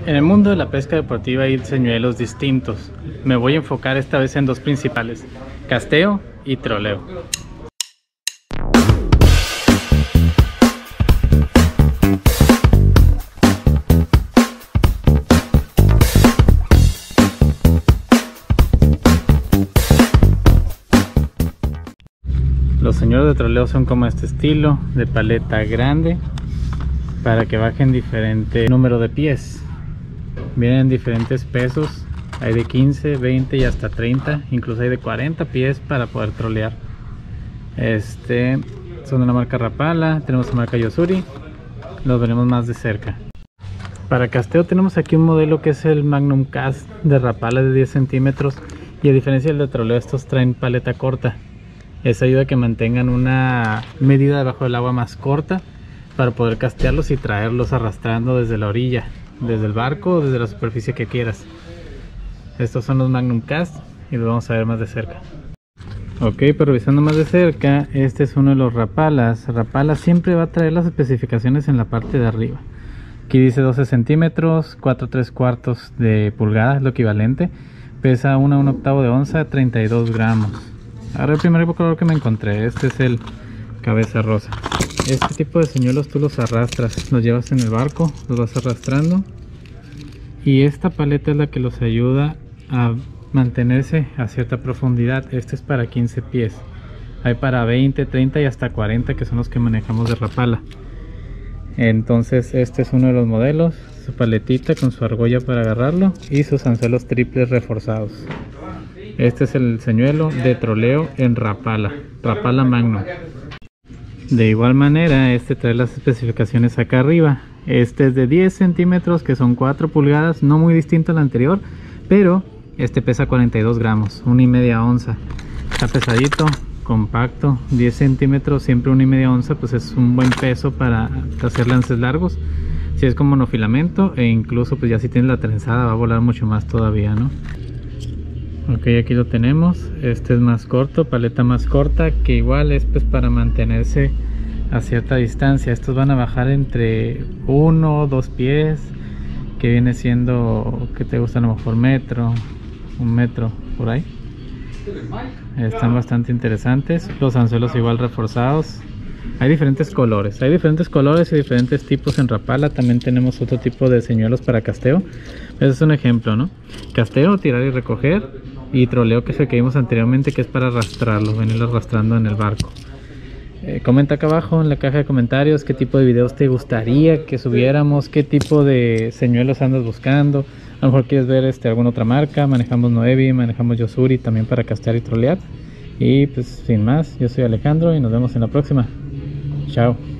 En el mundo de la pesca deportiva hay señuelos distintos. Me voy a enfocar esta vez en dos principales, casteo y troleo. Los señuelos de troleo son como este estilo, de paleta grande, para que bajen diferente número de pies. Vienen en diferentes pesos, hay de 15, 20 y hasta 30, incluso hay de 40 pies para poder trolear. Son de la marca Rapala, tenemos la marca Yo-Zuri, los veremos más de cerca. Para casteo tenemos aquí un modelo que es el Magnum Cast de Rapala de 10 centímetros y a diferencia del de troleo, estos traen paleta corta. Eso ayuda a que mantengan una medida debajo del agua más corta para poder castearlos y traerlos arrastrando desde la orilla, desde el barco o desde la superficie que quieras. Estos son los Magnum Cast y los vamos a ver más de cerca. Ok, pero revisando más de cerca, este es uno de los Rapalas. Rapala siempre va a traer las especificaciones en la parte de arriba. Aquí dice 12 centímetros, 4 3/4 de pulgada, es lo equivalente. Pesa 1/8 de onza, 32 gramos. Ahora el primer color que me encontré, este es el cabeza rosa. Este tipo de señuelos tú los arrastras, los llevas en el barco, los vas arrastrando. Y esta paleta es la que los ayuda a mantenerse a cierta profundidad. Este es para 15 pies. Hay para 20, 30 y hasta 40 que son los que manejamos de Rapala. Entonces este es uno de los modelos, su paletita con su argolla para agarrarlo y sus anzuelos triples reforzados. Este es el señuelo de troleo en Rapala, Rapala Magnum. De igual manera, este trae las especificaciones acá arriba. Este es de 10 centímetros, que son 4 pulgadas, no muy distinto al anterior, pero este pesa 42 gramos, 1,5 onza. Está pesadito, compacto, 10 centímetros, siempre 1,5 onza, pues es un buen peso para hacer lances largos. Si es con monofilamento e incluso pues ya si tienes la trenzada va a volar mucho más todavía, ¿no? Ok, aquí lo tenemos. Este es más corto, paleta más corta, que igual es pues para mantenerse a cierta distancia. Estos van a bajar entre 1 o 2 pies, que viene siendo, que te gusta a lo mejor metro, 1 metro por ahí. Están bastante interesantes. Los anzuelos igual reforzados. Hay diferentes colores y diferentes tipos en Rapala. También tenemos otro tipo de señuelos para casteo. Ese es un ejemplo, ¿no? Casteo, tirar y recoger, y troleo, que es el que vimos anteriormente, que es para arrastrarlo, venirlo arrastrando en el barco. Comenta acá abajo en la caja de comentarios qué tipo de videos te gustaría que subiéramos, qué tipo de señuelos andas buscando. A lo mejor quieres ver alguna otra marca. Manejamos Noevi, manejamos Yo-Zuri también para castear y trolear. Y pues sin más, yo soy Alejandro y nos vemos en la próxima. Chao.